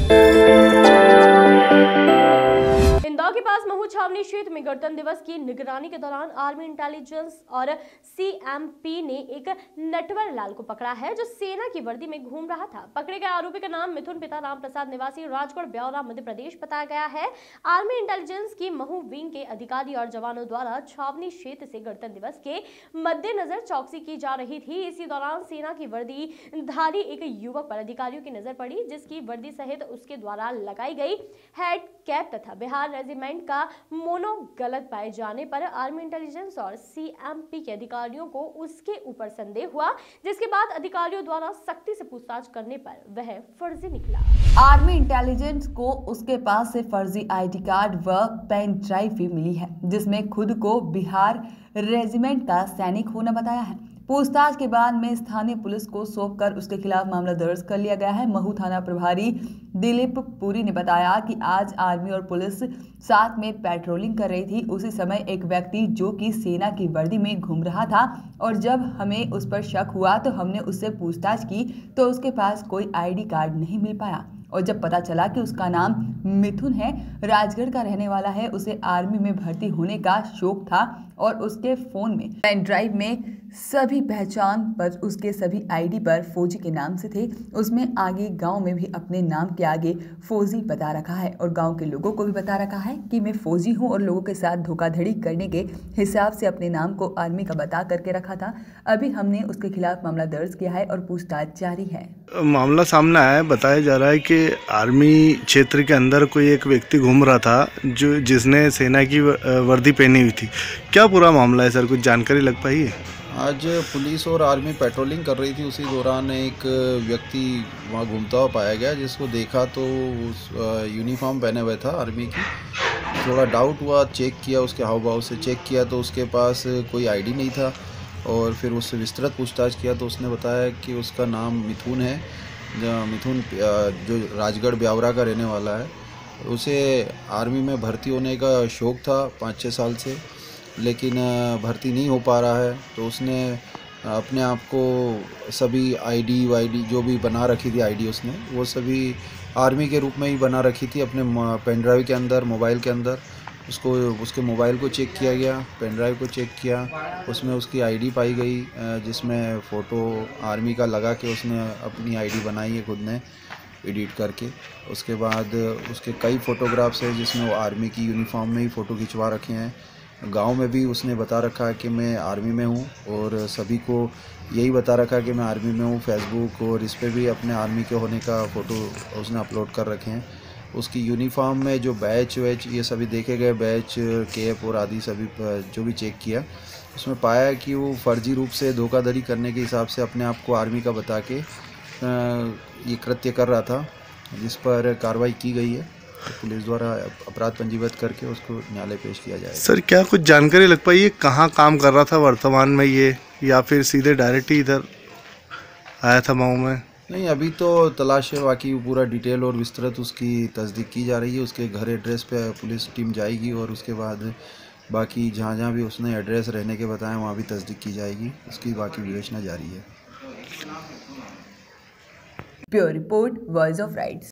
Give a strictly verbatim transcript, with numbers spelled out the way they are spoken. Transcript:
इंदौर के पास महू छावनी क्षेत्र में गणतंत्र दिवस की निगरानी के दौरान आर्मी इंटेलिजेंस और सीएमपी ने एक नटवर लाल को पकड़ा है, जो सेना की वर्दी में घूम रहा था। पकड़े गए आरोपी का नाम मिथुन पिता राम प्रसाद निवासी राजगढ़ ब्यौरा मध्य प्रदेश बताया गया है। आर्मी इंटेलिजेंस की महू विंग के अधिकारी और जवानों द्वारा छावनी क्षेत्र से गणतंत्र दिवस के मद्देनजर चौकसी की जा रही थी। इसी दौरान सेना की वर्दी धारी एक युवक पर अधिकारियों की नजर पड़ी, जिसकी वर्दी सहित उसके द्वारा लगाई गई हेड कैप तथा बिहार रेजिमेंट का मोनो गलत पाए जाने पर आर्मी इंटेलिजेंस और सीएमपी के अधिकारियों को उसके ऊपर संदेह हुआ, जिसके बाद अधिकारियों द्वारा सख्ती से पूछताछ करने पर वह फर्जी निकला। आर्मी इंटेलिजेंस को उसके पास से फर्जी आईडी कार्ड व पेन ड्राइव भी मिली है, जिसमें खुद को बिहार रेजिमेंट का सैनिक होना बताया है। पूछताछ के बाद में स्थानीय पुलिस को सौंपकर उसके खिलाफ मामला दर्ज कर लिया गया है। महू थाना प्रभारी दिलीप पुरी ने बताया कि आज आर्मी और पुलिस साथ में पेट्रोलिंग कर रही थी। उसी समय एक व्यक्ति जो कि सेना की वर्दी में घूम रहा था और जब हमें उस पर शक हुआ तो हमने उससे पूछताछ की तो उसके पास कोई आईडी कार्ड नहीं मिल पाया और जब पता चला कि उसका नाम मिथुन है, राजगढ़ का रहने वाला है, उसे आर्मी में भर्ती होने का शौक था और उसके फोन में पेन ड्राइव में सभी पहचान पर उसके सभी आईडी पर फौजी के नाम से थे। उसमें आगे गांव में भी अपने नाम के आगे फौजी बता रखा है और गांव के लोगों को भी बता रखा है कि मैं फौजी हूं और लोगों के साथ धोखाधड़ी करने के हिसाब से अपने नाम को आर्मी का बता करके रखा था। अभी हमने उसके खिलाफ मामला दर्ज किया है और पूछताछ जारी है। मामला सामने आया है, बताया जा रहा है कि आर्मी क्षेत्र के अंदर कोई एक व्यक्ति घूम रहा था जो जिसने सेना की वर्दी पहनी हुई थी। क्या पूरा मामला है सर, कुछ जानकारी लग पाई है? आज पुलिस और आर्मी पेट्रोलिंग कर रही थी, उसी दौरान एक व्यक्ति वहाँ घूमता हुआ पाया गया, जिसको देखा तो उस यूनिफॉर्म पहने हुए था आर्मी की। थोड़ा डाउट हुआ, चेक किया, उसके हाव भाव से चेक किया तो उसके पास कोई आईडी नहीं था और फिर उससे विस्तृत पूछताछ किया तो उसने बताया कि उसका नाम मिथुन है। मिथुन जो राजगढ़ ब्यौरा का रहने वाला है, उसे आर्मी में भर्ती होने का शौक़ था पाँच छः साल से, लेकिन भर्ती नहीं हो पा रहा है। तो उसने अपने आप को सभी आईडी वाईडी जो भी बना रखी थी आईडी उसने वो सभी आर्मी के रूप में ही बना रखी थी अपने पेन ड्राइव के अंदर, मोबाइल के अंदर। उसको उसके मोबाइल को चेक किया गया, पेन ड्राइव को चेक किया, उसमें उसकी आईडी पाई गई, जिसमें फ़ोटो आर्मी का लगा के उसने अपनी आईडी बनाई है खुद ने एडिट करके। उसके बाद उसके कई फ़ोटोग्राफ्स हैं जिसमें वो आर्मी की यूनिफॉर्म में ही फ़ोटो खिंचवा रखे हैं। गांव में भी उसने बता रखा है कि मैं आर्मी में हूं और सभी को यही बता रखा है कि मैं आर्मी में हूं। फेसबुक और इस पे भी अपने आर्मी के होने का फ़ोटो उसने अपलोड कर रखे हैं। उसकी यूनिफॉर्म में जो बैच वैच ये सभी देखे गए, बैच कैप और आदि सभी जो भी चेक किया, उसमें पाया कि वो फर्जी रूप से धोखाधड़ी करने के हिसाब से अपने आप को आर्मी का बता के ये कृत्य कर रहा था, जिस पर कार्रवाई की गई है। पुलिस द्वारा अपराध पंजीबद्ध करके उसको न्यायालय पेश किया जाएगा। सर क्या कुछ जानकारी लग पाई है, कहाँ काम कर रहा था वर्तमान में ये, या फिर सीधे डायरेक्ट ही इधर आया था मऊ में? नहीं, अभी तो तलाश है, बाकी पूरा डिटेल और विस्तृत उसकी तस्दीक की जा रही है। उसके घर एड्रेस पे पुलिस टीम जाएगी और उसके बाद बाकी जहाँ जहाँ भी उसने एड्रेस रहने के बताया वहाँ भी तस्दीक की जाएगी। उसकी बाकी विवेचना जारी है। Bureau report, voice of rights.